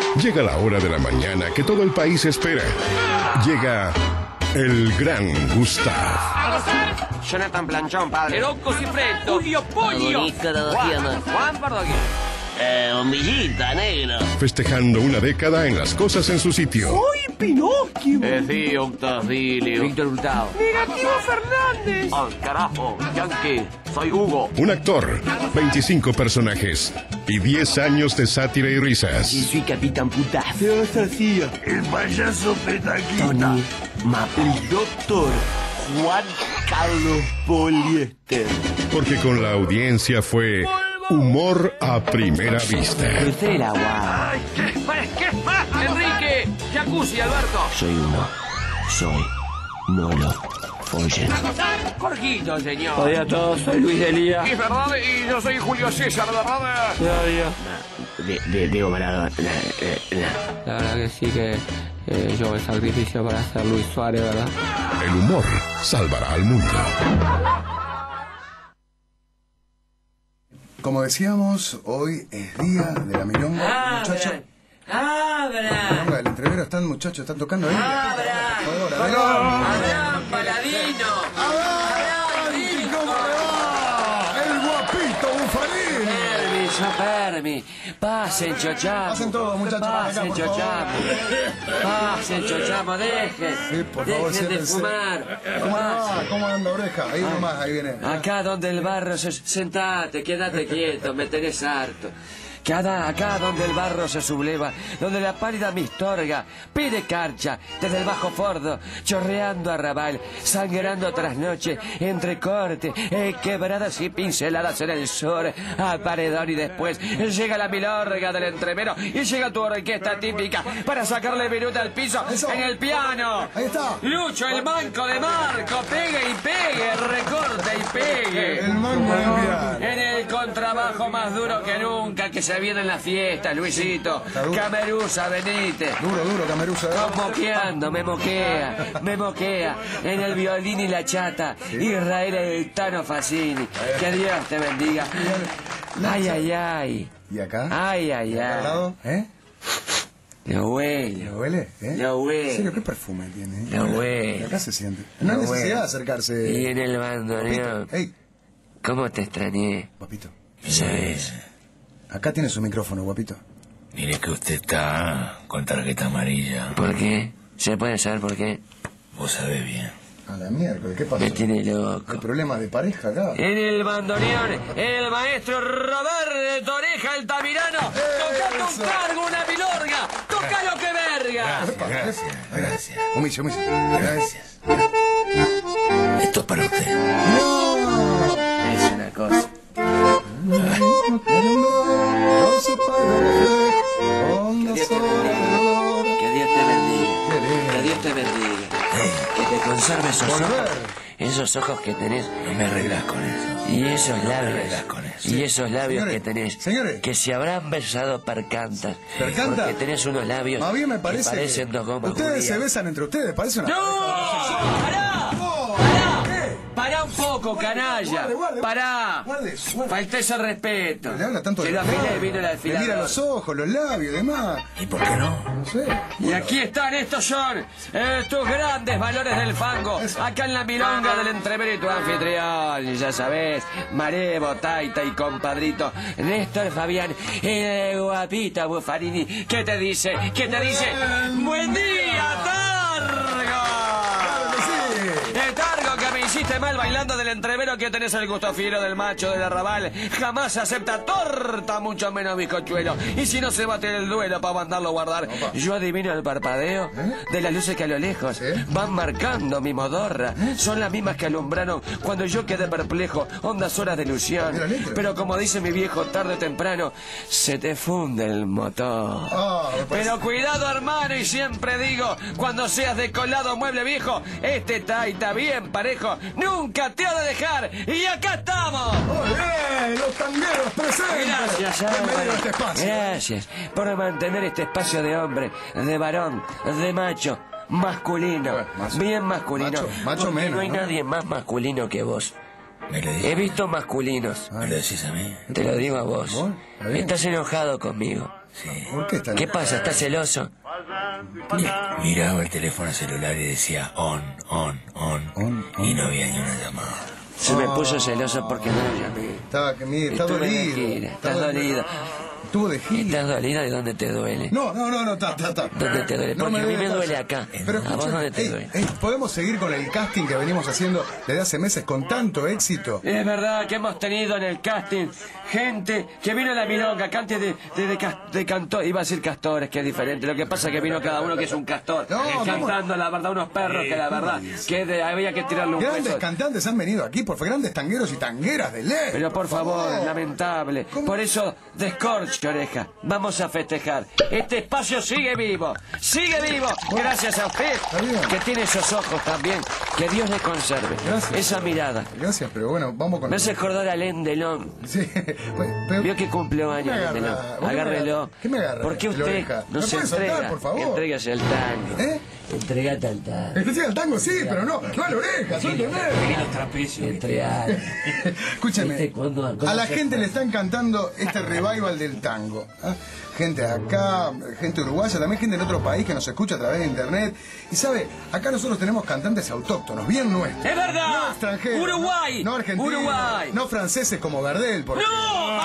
Llega la hora de la mañana que todo el país espera. Llega el gran Gustav. Jonathan Planchón, padre. Rocco Siffretto. Julio Polio. Juan Pardoquín. Bombillita, negro. Festejando una década en las cosas en su sitio. ¡Soy Pinocchio! Sí, Octavio. Víctor Hurtado. ¡Negativo Fernández! ¡Oh, carajo! Yankee, soy Hugo. Un actor, 25 personajes y 10 años de sátira y risas. Soy Capitán Putazo. El payaso petaquita. Tony El doctor Juan Carlos Poliéster. Porque con la audiencia fue humor a primera vista. Crucé el agua. ¿Qué más? Enrique. Jacuzzi, Alberto. Soy Nolo Follen. Jorgito, señor. Hola a todos, soy Luis Delía. Es verdad, y yo soy Julio César, ¿verdad? Diego Maradona. La verdad que sí que yo el sacrificio para ser Luis Suárez, ¿verdad? El humor salvará al mundo. Como decíamos, hoy es día de la milonga, muchachos. Milonga del entrevero, están tocando ahí. Por favor, Abraham Paladino. ¿Cómo le va? El guapito Bufalín. Permi. Pasen, chochamo. Pasen todos, muchachos, para acá, Pasen, por favor. chochamo. Pasen, chochamo, dejen. Sí, por favor, Dejen de siéntense. fumar. ¿Cómo anda, oreja? Ahí nomás, ahí viene. Acá donde el barro se... Sentate, quédate quieto, me tenés harto. Acá donde el barro se subleva, donde la pálida mistorga pide carcha, desde el bajo fordo, chorreando arrabal, sangrando tras noche, entre corte, quebradas y pinceladas en el sur, a paredón y después llega la milorga del entrevero y llega tu orquesta típica para sacarle minuta al piso. Eso. En el piano. Ahí está. Lucho, el manco de Marco, pegue y pegue, recorte y pegue. El mango del piano. En el contrabajo más duro que nunca, que se viene en la fiesta, Luisito. Está duro. Cameruza, venite. Duro, Cameruza. Moqueando, me moquea. En el violín y la chata, Israel el Tano Facini. Que Dios te bendiga. Ay. ¿Y acá? Ay. ¿Al lado? Lo huele. ¿Lo huele? Lo huele. ¿En serio qué perfume tiene? Lo huele. Acá se siente. No hay necesidad de acercarse. Y en el bandoneón. Ey, ¿Cómo te extrañé? guapito. ¿Sabes? Acá tiene su micrófono, guapito. Mire que usted está con tarjeta amarilla. ¿Por qué? ¿Se puede saber por qué? Vos sabés bien. A la miércoles, ¿qué pasó? Me tiene loco. ¿Hay problemas de pareja acá? En el bandoneón, el maestro Roberto Oreja Altamirano. Tocando un cargo, una milorga. Toca lo que verga. Gracias. Humillo. Gracias. Esto es para usted. Es una cosa. Que Dios te bendiga. Que Dios te bendiga. Que te conserve esos ojos que tenés. No me arreglás con eso. Y esos No me labios. arreglás con eso. Y esos labios Señores, que tenés. señores. Que se habrán besado percantas. ¿Percanta? Porque tenés unos labios. Más bien me que parece. parecen dos gomas. Ustedes se judías. besan entre ustedes, parece una. ¡No! ¡Pará! Pará un poco, canalla. Guarde. Pará. Guarde. Falta ese respeto. Le habla tanto Se de lo afilé y vino el Le afilador. mira los ojos, los labios y demás. ¿Y por qué no? No sé. Y aquí están, estos son tus grandes valores del fango. Acá en la milonga del entrevero y tu anfitrión, ya sabés, Marebo, Taita y compadrito Néstor Fabián, el guapita Buffarini. ¿Qué te dice? ¡Buen día, Targo! Targo, que me hiciste mal bailando del entrevero, que tenés el gusto fiero del macho del arrabal. Jamás acepta torta, mucho menos bizcochuelo. Y si no se bate el duelo para mandarlo a guardar, yo adivino el parpadeo de las luces que a lo lejos van marcando mi modorra. Son las mismas que alumbraron cuando yo quedé perplejo, hondas horas de ilusión. Pero como dice mi viejo, tarde o temprano se te funde el motor. Pero cuidado, hermano, y siempre digo, cuando seas de colado mueble viejo, este taita bien parejo nunca te ha de dejar. Y acá estamos. Los tangueros presentes. Gracias, Bienvenido a Álvaro. este espacio. Gracias por mantener este espacio de hombre, de varón, de macho, masculino, bien masculino. Macho porque menos, no hay ¿no? nadie más masculino que vos. ¿Me lo He dices? visto masculinos. ¿Me lo decís a mí? Te lo digo a vos. Bueno, está bien. Estás enojado conmigo. Sí. ¿Por qué están? ¿Qué pasa? ¿Estás celoso? Miraba el teléfono celular y decía on. Y no había ni una llamada. Se me puso celoso porque no lo llamé. Está Estuve de dolido. gira. Estás dolido. Estuvo de gira. ¿Estás dolido? ¿De dónde te duele? No, está. ¿Dónde te duele? Porque a mí me duele acá. Pero ¿A vos dónde te duele? ¿podemos seguir con el casting que venimos haciendo desde hace meses con tanto éxito? Es verdad que hemos tenido en el casting gente que vino a la milonga, cante de cantor, iba a decir castores, que es diferente. Lo que pasa es que vino cada uno que es un castor, cantando la verdad, unos perros que la verdad, que había que tirarle un Grandes beso. cantantes han venido aquí, por favor, grandes tangueros y tangueras de ley. Pero por favor, lamentable. Por eso, descorche, oreja. Vamos a festejar. Este espacio sigue vivo. Gracias a usted, que tiene esos ojos también. Que Dios le conserve. Gracias. Esa mirada. Gracias, pero bueno, vamos con... Me hace acordar a Alain Delon. Sí, Vio que cumplió años. ¿Qué me agarra? Agárrelo. ¿Qué me agarra? ¿Por qué La usted oreja. no ¿Me se puede soltar, entrega? por favor? Entrégase al tango. ¿Eh? Entregate al tango. Estoy al tango, sí, pero no a la oreja, suélteme. Entregate. Escúchame, a la gente le está encantando este revival del tango. ¿Ah? Gente acá, gente uruguaya, también gente en otro país que nos escucha a través de internet. Y sabe, acá nosotros tenemos cantantes autóctonos, bien nuestros. ¡Es verdad! No extranjeros. ¡Uruguay! No argentinos. ¡Uruguay! No franceses como Gardel, por ¡No!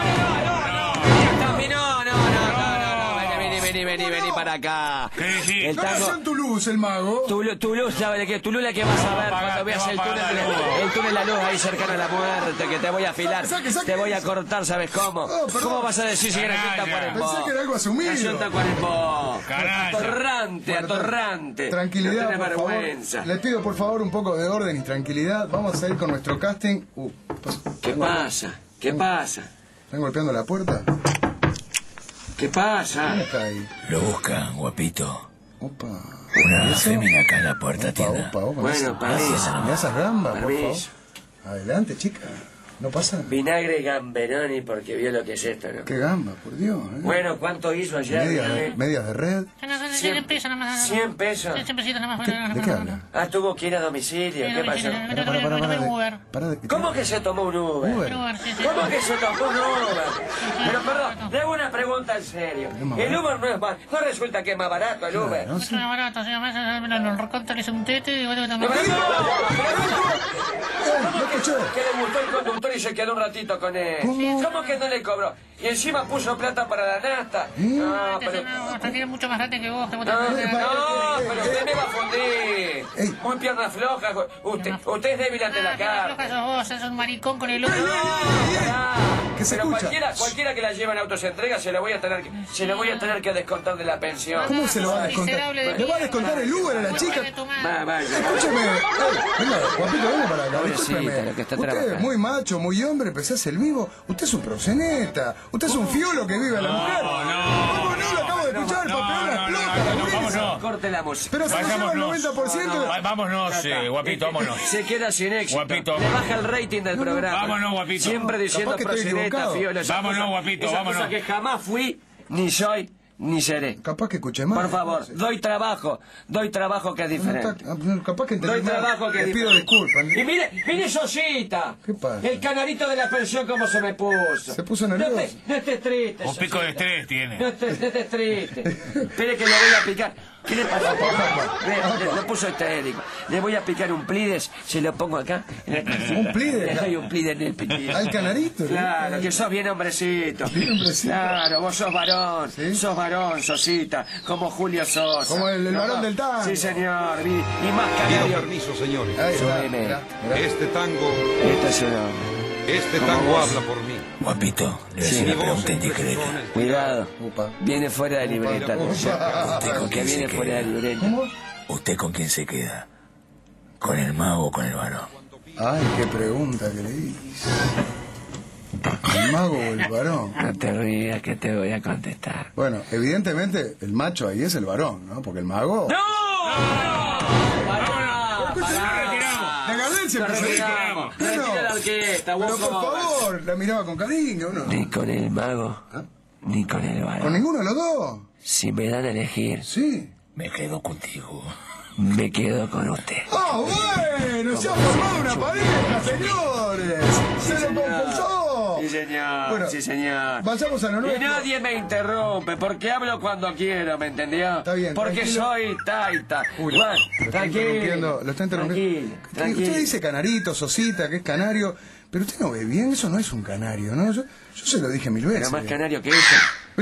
Vení para acá. El No tango... nació en Toulouse el mago. Toulouse, ¿sabes qué? Toulouse la que vas a ver cuando veas el túnel La Luz ahí cercano a la muerte, que te voy a afilar, te voy a cortar, ¿sabes cómo? ¿Cómo vas a decir si era aquí en Tacuarembó? Pensé que era algo asumido. Nació en Tacuarembó. Atorrante. Tranquilidad, No tenés por favor. vergüenza. Les pido por favor un poco de orden y tranquilidad. Vamos a ir con nuestro casting. ¿Qué pasa? ¿Están golpeando la puerta? ¿Qué pasa? ¿Quién está ahí? Lo busca, guapito. Opa. Una fémina acá en la puerta, tienda. Opa. Bueno, permiso. ¿Me das gambas, por favor? Permiso. Adelante, chica. ¿No pasa? Vinagre Gamberoni porque vio lo que es esto, ¿no? Qué gamba, por Dios. Bueno, ¿cuánto hizo ayer? Medias de red. 100 pesos nomás. 100 pesos. ¿De qué habla? Ah, tuvo que ir a domicilio. ¿Qué pasó? Para. ¿Cómo que se tomó un Uber? ¿Cómo que se tomó un Uber? Pero perdón, le hago una pregunta en serio. El Uber no es más... ¿No resulta que es más barato el Uber? No, sí. Lo recontra, le hice un tete y bueno, ¿Cómo que escuché. le gustó el conductor y se quedó un ratito con él? ¿Cómo que no le cobró? Y encima puso plata para la nasta. No, pero... tiene mucho más grande que vos. No, pero usted me va a fundir. Muy pierna floja. Usted es débil ante la cara. Vos sos un maricón con el otro. ¿Qué se Pero escucha? cualquiera que la lleve en autosentrega se le voy a tener que descontar de la pensión. ¿Cómo se lo va a descontar? ¿Le va a descontar el Uber a la chica? Escúcheme. Venga, guapito, venga para acá. Pobrecita, lo que está Usted es trabajando. muy macho, muy hombre, empezás el vivo. Usted es un proxeneta. Usted es un fiolo que vive a la mujer. ¿Cómo no? Lo acabo de escuchar. Papeón la explota. Vámonos. Corte la música. Pero se lo lleva el Vayámonos. 90%. Vámonos, guapito, vámonos. Se queda sin éxito. Guapito. Le baja el rating del programa. Vámonos, guapito. Siempre diciendo Capaz que estoy proxeneta, equivocado. fiolo. esa Vámonos, cosa- guapito, esa vámonos. cosa que jamás fui, ni soy, ni seré. Capaz que escuché mal. Por favor, doy trabajo que es diferente. Capaz que Doy entendí mal. trabajo que Le es pido diferente. disculpas. Y mire Sosita. ¿Qué pasa? El canarito de la pensión cómo se me puso. Se puso nervioso. No estés triste, Un pico de Sosita. estrés tiene. No estés triste. Espere que le voy a picar. ¿Qué le pasa? Lo puso histérico. Le voy a picar un plides, se lo pongo acá. ¿Un plides? Le doy un plides en el piquito. Al canarito. Claro, que sos bien hombrecito. Bien hombrecito. Claro, vos sos varón. ¿Sí? Sos varón, Sosita. Como Julio Sosa. Como el varón del tango. Sí, señor. Y más Pido canario. permiso, señores. Ahí está, Súbeme. mirá, mirá. Este tango Este es un hombre. habla por mí. Guapito, le voy a hacer Mi una voz pregunta siempre indiscreta. sonó en el- Cuidado. Upa. Viene fuera de libreta. Upa. ¿Usted con Que quién viene se fuera de queda? libreta. ¿Cómo? ¿Usted con quién se queda? ¿Con el mago o con el varón? Ay, qué pregunta que le hice. ¿El mago o el varón? No te rías que te voy a contestar. Bueno, evidentemente el macho ahí es el varón, ¿no? Porque el mago... La Gardel Nos retiramos. Retira la orquesta, Pero vos por cómo vas. favor, la miraba con cariño, ¿no? Ni con el mago, ni con el ¿Con varón. ninguno de los dos? Si me dan a elegir, Sí. Me quedo contigo. me quedo con usted. ¡Ah, bueno! ¡Se ha formado una pareja, señores! ¡Se lo confesó! Sí, señor. Bueno, sí, señor. Vayamos a lo Y nuestro. nadie me interrumpe, porque hablo cuando quiero, ¿me entendió? Está bien, porque tranquilo. soy taita. Uy, Bueno, lo está tranquilo. interrumpiendo. Lo está interrumpiendo. Tranquilo. Usted dice canarito, Sosita, que es canario. Pero usted no ve bien, eso no es un canario, ¿no? Yo se lo dije 1000 veces. Pero más canario que eso.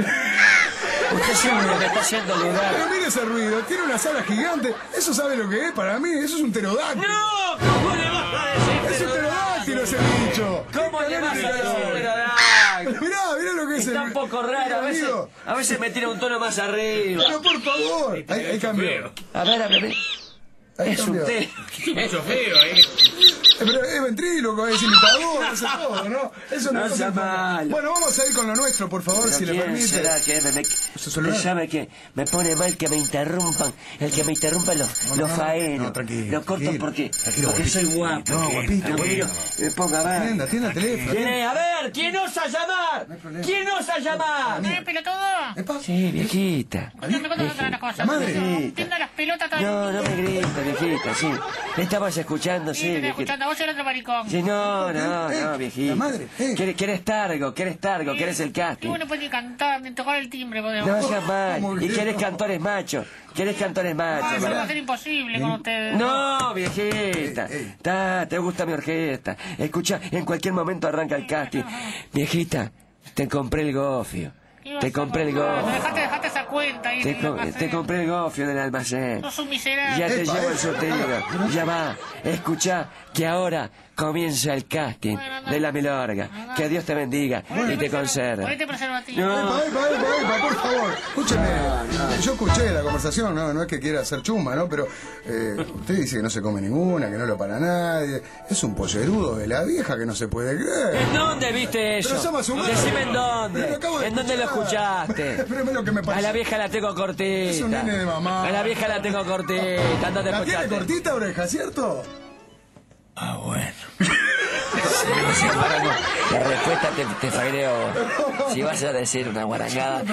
Usted siempre me está haciendo lugar. Pero mire ese ruido, tiene una sala gigante. Eso sabe lo que es para mí, eso es un pterodáctilo. ¡No! ¿Cómo le vas a decir Es un pterodáctilo ese bicho. ¿Cómo le vas a decir Pero pterodáctilo? mirá lo que es Está un poco raro, a veces me tira un tono más arriba. Pero por favor. Ahí cambió. A ver. Ahí Es cambió. usted. Mucho feo, Pero es ventríloco, es imitador, hace todo, ¿no? Eso No es sea malo. Bueno, vamos a ir con lo nuestro, por favor, si le ¿Quién permite. será que ¿Su celular? sabe que me pone mal que me interrumpan? El que me interrumpa los faenos. No, tranquilo, Lo corto tranquilo. porque Tranquilo, porque guapito. soy guapo. No, guapito, Lo bueno. miro, me pongo a ver. Atienda el teléfono. ¿Quién es? A ver, ¿quién osa llamar? problema. ¿Quién osa llamar? pelotudo? Epa. Sí, viejita. No me contas otra cosa. La madre. Entiendo las pelotas todavía. No me grita, viejita, sí. Estabas escuchando, Sí, sí, te estoy viejita. escuchando a vos y el otro maricón. Sí, no, viejita. la madre, ¿Quieres targo? ¿Quieres el Y casting? vos no podés ni cantar, ni tocar el timbre, podemos. No seas mal. Muy ¿Y bien. querés cantores machos? Eso va a ser imposible con ustedes. No, viejita. Te gusta mi orquesta. Escucha, en cualquier momento arranca el casting. Viejita, te compré el gofio. Te compré el gofio. Dejate esa cuenta ahí. Te compré el gofio del almacén. Sos un miserable. Ya te Epa, llevo el epa. surtido. Ya va. Escucha que ahora comienza el casting de la milorga. Que Dios te bendiga y te conserve. Ponete preservativo. No. Epa, por favor. Escúcheme. Yo escuché la conversación, no es que quiera hacer chumba, ¿no? Pero usted dice que no se come ninguna, que no lo para nadie. Es un pollerudo de la vieja que no se puede creer. ¿En dónde viste eso? Pero somos humanos. Decime en Pero lo dónde. acabo de ¿En dónde lo escuchaste? Pero es lo que me parece. A la vieja la tengo cortita. Es un nene de mamá. A la vieja la tengo cortita. Andate a ¿La tiene escucharte. cortita, oreja, cierto? Ah, bueno. Sin embargo, la respuesta te fagreo. Si vas a decir una guarangada,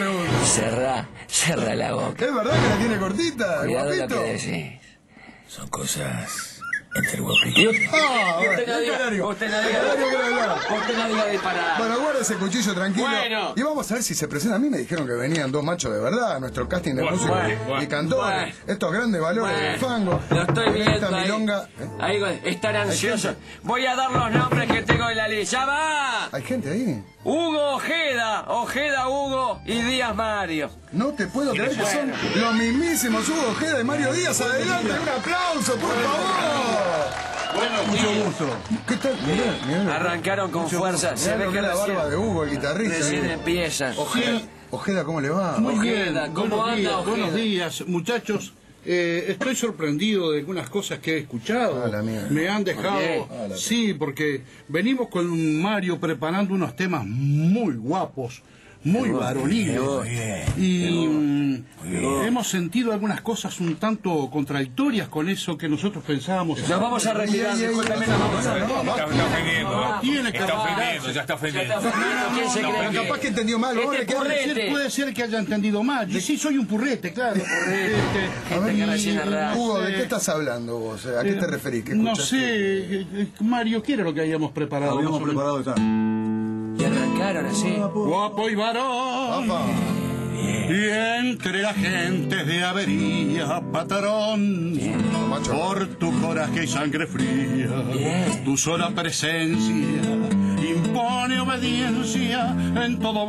cerrá la boca. ¿Es verdad que la tiene cortita, el Cuidado lo guapito? que decís. Son cosas entre el guapito. Ah, bueno, Usted no el diga- canario. usted no diga- Canario quiere hablar. Usted no diga disparar. Bueno, guarda ese cuchillo tranquilo. Bueno. Y vamos a ver si se presenta. A mí me dijeron que venían dos machos de verdad a nuestro casting de música bueno, y cantores. bueno. Estos grandes valores del fango. Lo estoy En viendo esta ahí. milonga. Ahí están ansiosos. Voy a dar los nombres que tengo en la lista. ¡Ya va! ¿Hay gente ahí? Hugo Ojeda Hugo y Díaz Mario. No te puedo creer que son los mismísimos Hugo Ojeda y Mario Díaz. Adelante, un aplauso, por favor. Mucho gusto. ¿Qué tal? Mirá. Arrancaron con fuerza. Se ve Mirá lo que que es la barba de Hugo, el guitarrista. recién ahí. empiezan. Ojeda, ¿cómo le va? Muy bien, Ojeda, ¿cómo buenos anda, días, Ojeda? buenos días, muchachos. Estoy sorprendido de algunas cosas que he escuchado. Ah, la mierda. Me han dejado. bien. Sí, porque venimos con Mario preparando unos temas muy guapos, muy varoniles. Y hemos sentido algunas cosas un tanto contradictorias con eso que nosotros pensábamos. Nos vamos a retirar. Discúlpeme, nos vamos a retirar. Está ofendiendo. Tiene que Está retirarse. ofendiendo, ya está ofendiendo. ¿Quién se cree? Capaz que entendió mal. vos Este le quedás- purrete. Puede ser que haya entendido mal. Yo sí soy un purrete, claro. Gente que recién arranca. Hugo, ¿de qué estás hablando vos? ¿A qué te referís? ¿Qué No escuchaste? sé, Mario, ¿qué era lo que habíamos preparado? Habíamos preparado esta. Y arrancaron así. Guapo y varón, Apa. y entre la gente de avería, patrón, Macho. por tu coraje y sangre fría, tu sola presencia impone obediencia en toda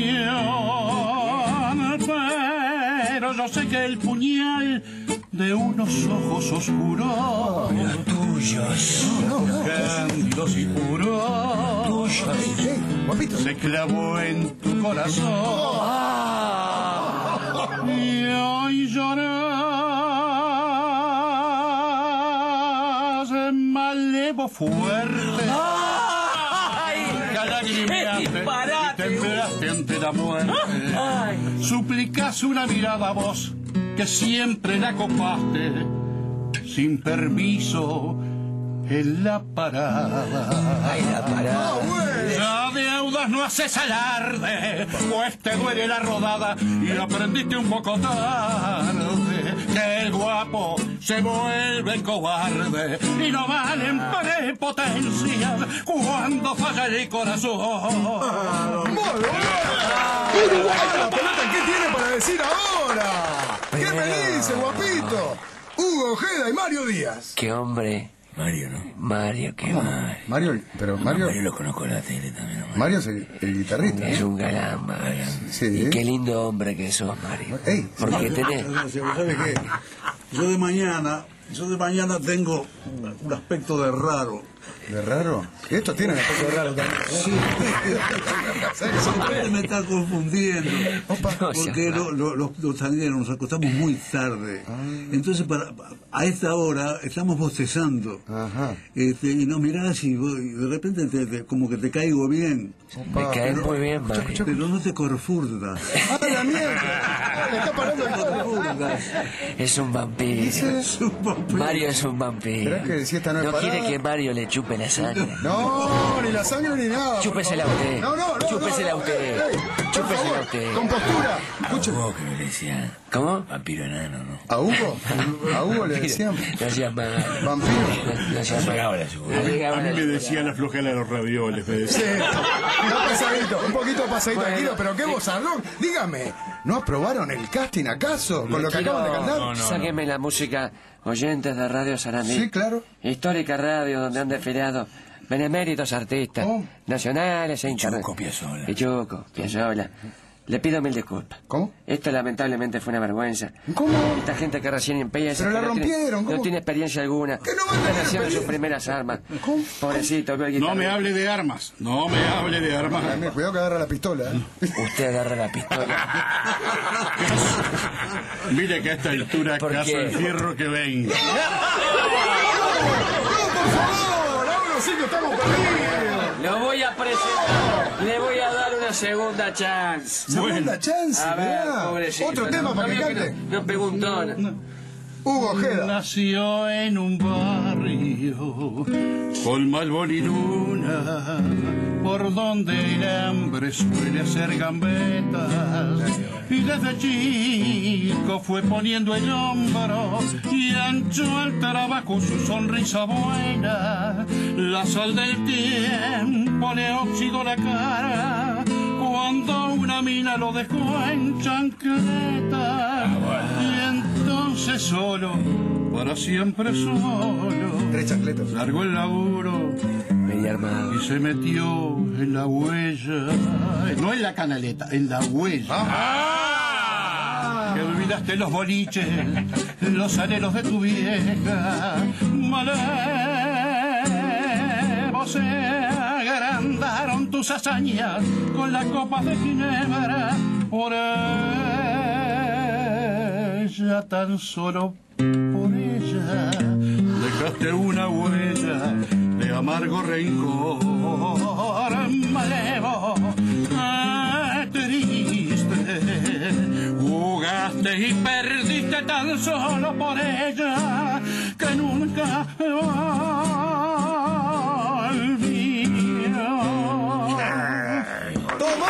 ocasión. Pero yo sé que el puñal de unos ojos oscuros, tuyos, cándidos y puros, Guapito. se clavó en tu corazón. Y hoy lloras, malevo fuerte. ¡Qué disparate! Temblaste ante la muerte. Suplicas una mirada a vos que siempre la copaste sin permiso en la parada. Ay, la parada. Ya deudas no haces alarde, pues te duele la rodada y aprendiste un poco tarde. que el guapo se vuelve cobarde y no valen prepotencias cuando falla el corazón. ¡La pelota! ¿Qué tiene para decir ahora? ¿Qué me dice, guapito? Hugo Ojeda y Mario Díaz. Qué hombre. Mario, ¿no? Mario, qué mal. Mario, pero Mario... Mario lo conozco en la tele también. ¿No? Mario es el guitarrista. Es un galán, Mario. Sí. Y qué lindo hombre que sos, Mario. Ey, porque tenés... ¿Sabes qué? Yo de mañana tengo un aspecto de raro. ¿De raro? Esto tiene un aspecto de raro también. Sí. Usted me está confundiendo. Porque los tangueros nos acostamos muy tarde. Entonces, a esta hora estamos bostezando. Ajá. Y nos mirás y de repente como que te caigo bien. Me caes muy bien, Mario. Pero no te corfurdas. ¡Ah, la mierda! Le está parando el corfurdas. Es un vampiro. Es un vampiro. Mario es un vampiro. ¿Será que si esta no es No quiere parada? que Mario le chupe la sangre. No, ni la sangre ni nada. Chúpesela a usted. No. Chúpesela a usted. Chúpesela a usted. Con postura. Escuchen. Hugo, que me decían. ¿Cómo? Vampiro enano, ¿no? ¿A Hugo? A Hugo le decían. No seas mal. Vampiro. No seas mal. A mí me decían la flojera de los ravioles, me Sí. decían. Un poquito pasadito tranquilo, pero qué vozarrón. Dígame, ¿no aprobaron el casting acaso con lo que acaban de cantar? Sáquenme la música, oyentes de Radio Sarandí. Sí, claro. Histórica radio donde han desfilado beneméritos artistas, nacionales e internacionales. Pichuco, Piazzolla. Le pido mil disculpas. ¿Cómo? Esto lamentablemente fue una vergüenza. ¿Cómo? Esta gente que recién empieza... Pero la rompieron, ¿cómo? No tiene experiencia alguna. ¿Que no van a tener Están haciendo sus experiencia? primeras armas. ¿Cómo? Pobrecito, veo el No me guitarrista. hable de armas. No me hable de armas. Mira, cuidado que agarra la pistola. Usted agarra la pistola. Mire que a esta altura ¿Por caso qué? el fierro que venga. Por favor, ahora sí que estamos perdidos. Lo voy a presentar. Le voy a dar una segunda chance. Segunda chance. A ver, mirá. pobrecito. Otro tema para que veo cante. No pegó un tono. Hugo Ojeda. Nació en un barrio con Malbón y Luna, por donde el hambre suele hacer gambetas, y desde chico fue poniendo el hombro y ancho al trabajo su sonrisa buena. La sal del tiempo le oxidó la cara cuando una mina lo dejó en chancleta, y entonces solo, para siempre solo, Tres chancletas. largó el laburo Venía armado. y se metió en la huella, no en la canaleta, en la huella. Que olvidaste los boliches, los anhelos de tu vieja. Malevo, se agrandaron tus hazañas con las copas de ginebra. Por ella, tan solo por ella, dejaste una huella de amargo rencor. Malevo, triste, jugaste y perdiste tan solo por ella, que nunca olvidó. ¡Tomá!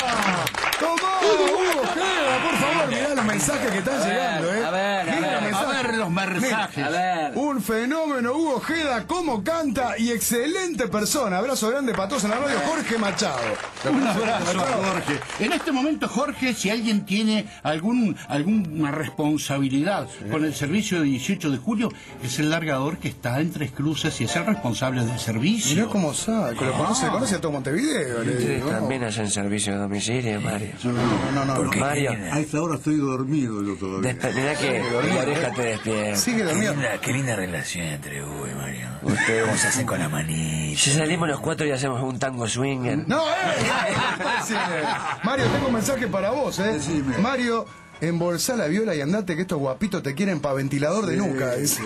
Hugo Ojeda, por favor, mirá los mensajes que están llegando, A ver, Mirá los mensajes. Los mensajes. A ver. Un fenómeno, Hugo Ojeda, cómo canta y excelente persona. Abrazo grande para todos en la radio, Jorge Machado. Un abrazo a Jorge. En este momento, Jorge, si alguien tiene alguna responsabilidad con el servicio de 18 de julio, es el largador que está en Tres Cruces y es el responsable del servicio. Mirá cómo sabe, que lo conoce a todo Montevideo. le Ustedes digo. también hacen servicio de domicilio, Mario. No. Porque Mario, A esta hora estoy dormido yo todavía. mirá que la oreja te despierta. Sigue dormido. Qué linda relación entre Hugo y Mario. Ustedes- ¿Cómo se hacen con la manita? Si salimos los cuatro y hacemos un tango swinger. No, sí. Mario, tengo un mensaje para vos, Decime. Mario, embolsá la viola y andate que estos guapitos te quieren para ventilador de nuca. Dice.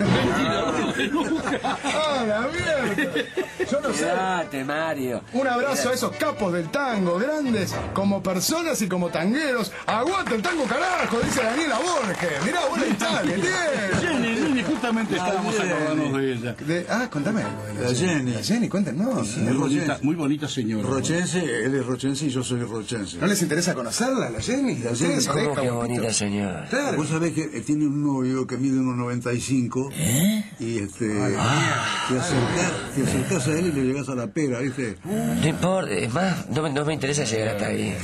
¡Ah, la mierda! Yo no sé. Quédate, Mario. Un abrazo a esos capos del tango, grandes como personas y como tangueros. ¡Aguanta el tango, carajo! Dice Daniela Borges. Mirá, buena hinchada que tiene. Jenny, justamente estábamos Jenny. acordándonos de ella. Contame algo de La Jenny. La Jenny, cuéntanos. Muy bonita señora. Rochense, él es rochense y yo soy rochense. ¿No les interesa conocerla, la Jenny? La Jenny, ¿Ustedes ¿Cómo pareja, que guapito? Necesita, señor. Claro. Vos sabés que tiene un novio que mide 1,95 y te acercás a él y le llegás a la pera, ¿viste? No importa, es más, no me interesa llegar hasta ahí.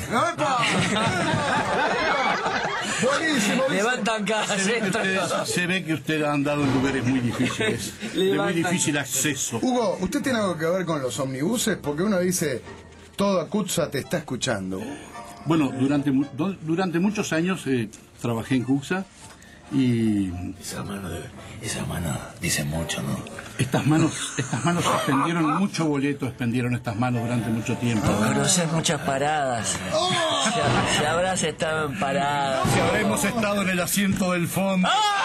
Buenísimo. Levantan casa. Se ve que usted ha andado en lugares muy difíciles, de muy difícil acceso. Hugo, ¿usted tiene algo que ver con los omnibuses? Porque uno dice, toda Cutsa te está escuchando. Bueno, durante muchos años trabajé en CUCSA y... Esa mano dice mucho, ¿no? Estas manos expendieron mucho boleto, estas manos durante mucho tiempo. Conoces muchas paradas. Si habrás estado en paradas. Si habremos estado en el asiento del fondo.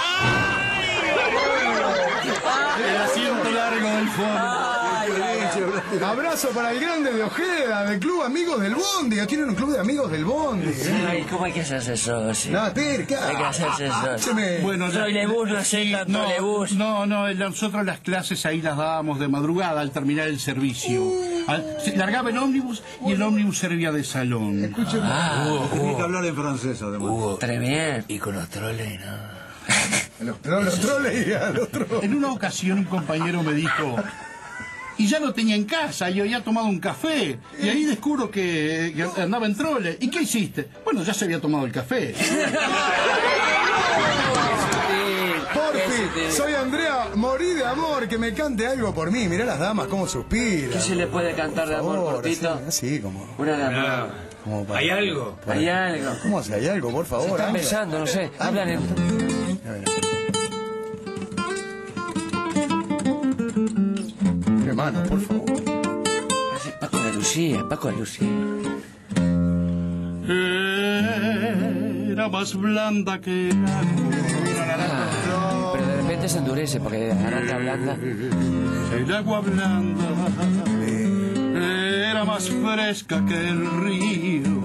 El asiento largo del fondo. Abrazo para el grande de Ojeda, del Club Amigos del Bondi. Tienen un club de amigos del Bondi. ¿Cómo hay que hacerse socio? No, Terca. Hay que hacerse socio. Bueno, soy Lebus, no sé tanto Lebus. No, nosotros las clases ahí las dábamos de madrugada al terminar el servicio. Largaba el ómnibus y el ómnibus servía de salón. Escúcheme. Tenés que hablar en francés, además. Très bien. Y con los troles, ¿no? Los troles y los troles. En una ocasión un compañero me dijo... Y ya lo tenía en casa, yo había tomado un café. Y ahí descubro que andaba en trole. ¿Y qué hiciste? Bueno, ya se había tomado el café. Porfi, soy Andrea, morí de amor, que me cante algo por mí. Mirá las damas cómo suspiran. ¿Qué se le puede cantar de amor, cortito? Así como... Una de amor. ¿Hay algo? Hay algo. ¿Cómo se hay algo, por favor? Se están besando, no sé. Hablan en... Hermano, por favor. Paco de Lucía, Paco de Lucía. Era más blanda que el agua. Pero de repente se endurece porque arranca blanda. El agua blanda era más fresca que el río.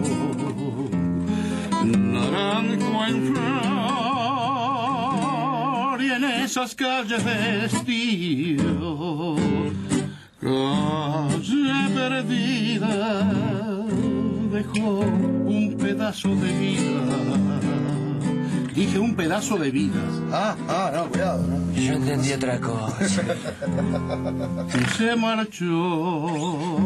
Naranjo en flor y en esas calles vestido. Calle perdida dejó un pedazo de vida. Dije un pedazo de vida. No, cuidado, ¿no? Yo entendí otra cosa. Y se marchó.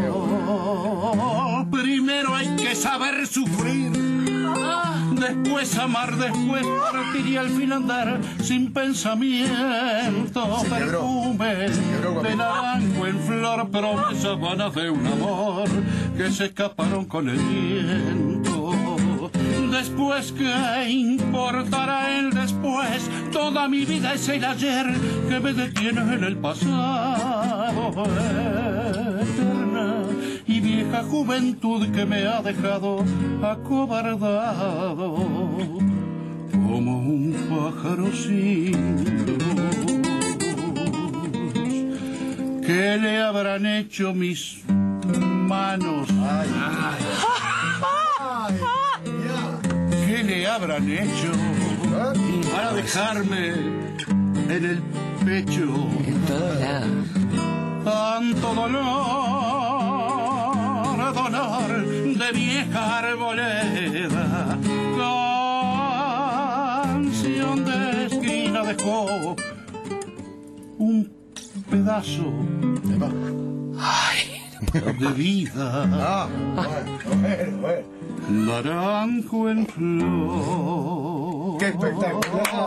Primero hay que saber sufrir. Después amar, después partir y al fin andar sin pensamiento. Perfume de naranjo en flor, promesas vanas de un amor que se escaparon con el viento. Después, ¿qué importará el después? Toda mi vida es el ayer que me detiene en el pasado. Eterna y vieja juventud que me ha dejado acobardado como un pájaro sin luz. ¿Qué le habrán hecho mis manos? ¿Qué le habrán hecho para dejarme en el pecho? En todo lado. Tanto dolor de vieja arboleda. Canción de esquina dejó un pedazo de vida. Bueno. Naranjo en flor. ¡Qué espectacular!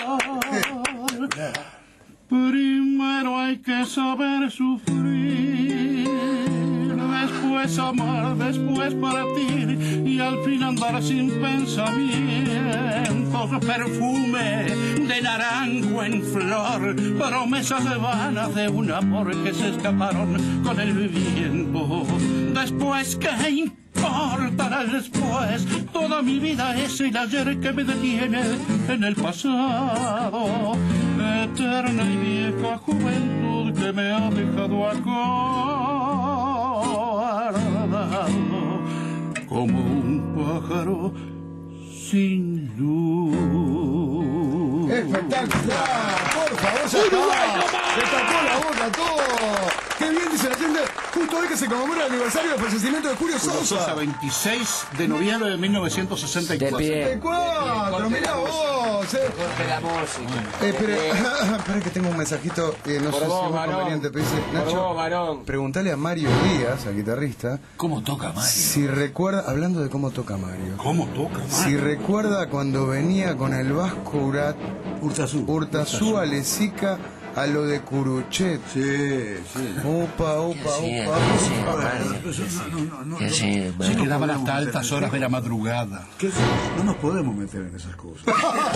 Primero hay que saber sufrir, después amar, después partir y al fin andar sin pensamientos. Perfume de naranjo en flor, promesas vanas de un amor que se escaparon con el viento. Después, ¿qué importará después? Toda mi vida es el ayer que me detiene en el pasado. Eterna y vieja juventud que me ha dejado acordado como un pájaro sin luz. ¡Espectacular! Por favor, se tapó la boca todo. ¡Qué bien dice la gente! justo hoy que se conmemora el aniversario del fallecimiento de Julio Sosa. 26 de noviembre de 1964. De pie. 64, mirá vos. Corte la música. Espera que tengo un mensajito, no sé si es muy conveniente, pero dice, Nacho, preguntale a Mario Díaz, al guitarrista, ¿Cómo toca Mario? si recuerda, hablando de cómo toca Mario, ¿Cómo toca Mario? si recuerda cuando venía con el Vasco Urtazú a Lezica a lo de Curuchet. Sí. Opa. Se quedaban hasta altas horas de la madrugada. No nos podemos meter en esas cosas.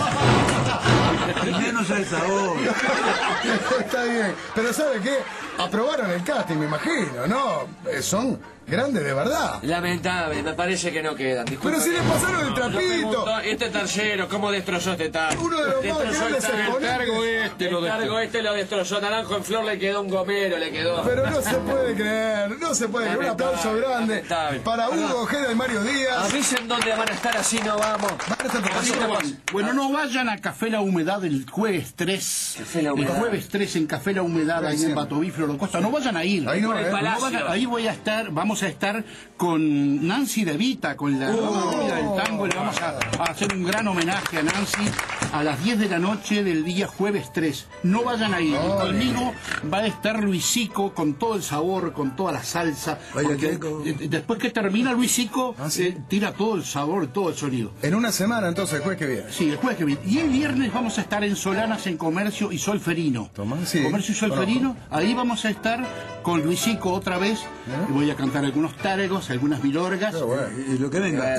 Y menos a esa hora. Está bien, pero ¿sabe qué? Aprobaron el casting, me imagino, ¿no? Son grandes de verdad. Lamentable, me parece que no quedan. Pero si le pasaron el trapito. Este tercero, ¿cómo destrozó este tarro? Uno de los más grandes El cargo este lo destrozó. Naranjo en Flor le quedó un gomero, le quedó. Pero no se puede creer, no se puede creer. Un aplauso grande para Hugo Ojeda y Mario Díaz. Avisen dónde van a estar, así no vamos. Bueno, no vayan a Café La Humedad el jueves 3. El jueves 3 en Café La Humedad, ahí en Batoví, Flor Costa. No vayan a ir. Ahí no, ahí vamos a estar con Nancy De Vita, con la novia del tango. Le vamos a hacer un gran homenaje a Nancy a las 10 de la noche del día jueves 3. No vayan a ir. Conmigo va a estar Luisico con todo el sabor, con toda la salsa. Porque después que termina Luisico, tira todo el sabor, todo el sonido. En una semana, entonces, el jueves que viene. Sí, el jueves que viene. Y el viernes vamos a estar en Solanas, en Comercio y Solferino. Comercio y Solferino. Ahí vamos a estar con Luisico otra vez. Y voy a cantar algunos tárgos, algunas milorgas. Y lo que venga.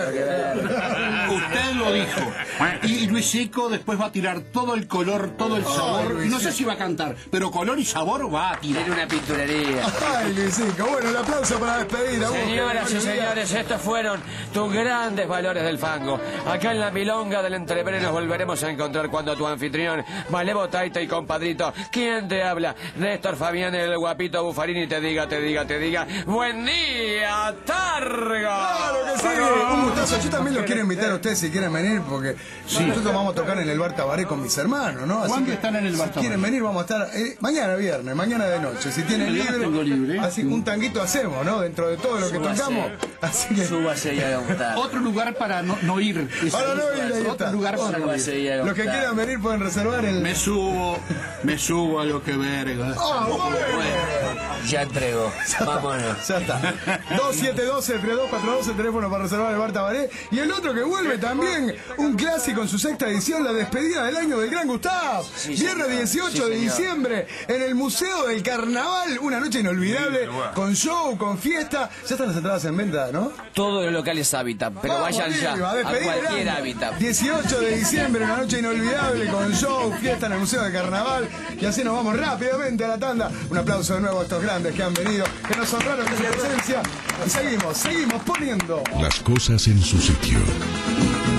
Usted lo dijo. Y Luisico después va a tirar todo el color, todo el sabor. No sé si va a cantar, pero color y sabor va a tirar. Tiene una pinturería. Ay, Luisico. Bueno, el aplauso para despedir a Hugo. Señoras y señores, estos fueron tus grandes valores del fango. Acá en la milonga del Entrevero nos volveremos a encontrar cuando tu anfitrión, Malevo Taita y compadrito, ¿quién te habla? Néstor Fabián, el guapito Buffarini, te diga, ¡buen día, Targa! ¡Claro que sí! Un gustazo. Yo también los quiero invitar a ustedes si quieren venir, porque nosotros vamos a tocar en el Bar Tabaré con mis hermanos, ¿no? Así ¿Cuándo que, están en el Bar Tabaré? Si quieren venir, vamos a estar mañana viernes, mañana de noche. Si tienen libre, así un tanguito hacemos, ¿no? Dentro de todo lo que tocamos. Así que... Súbase y haga un tango. Otro lugar para no ir. Para no ir, ahí otro está. lugar para no ir. Los que quieran venir pueden reservar el... Me subo a lo que verga. Ya entregó. Vámonos. Ya está. 2712-3242, el teléfono para reservar el Bar Tabaré. Y el otro que vuelve también, un clásico en su sexta edición, la despedida del año del Gran Gustav. Viernes 18 de diciembre, en el Museo del Carnaval. Una noche inolvidable, con show, con fiesta. Ya están las entradas en venta, ¿no? Todos los locales Hábitat, pero vayan ya a cualquier Hábitat. 18 de diciembre, una noche inolvidable, con show, fiesta en el Museo del Carnaval. Y así nos vamos rápidamente a la tanda. Un aplauso de nuevo a estos grandes que han venido, que nos honraron con su presencia. Y seguimos poniendo las cosas en su sitio.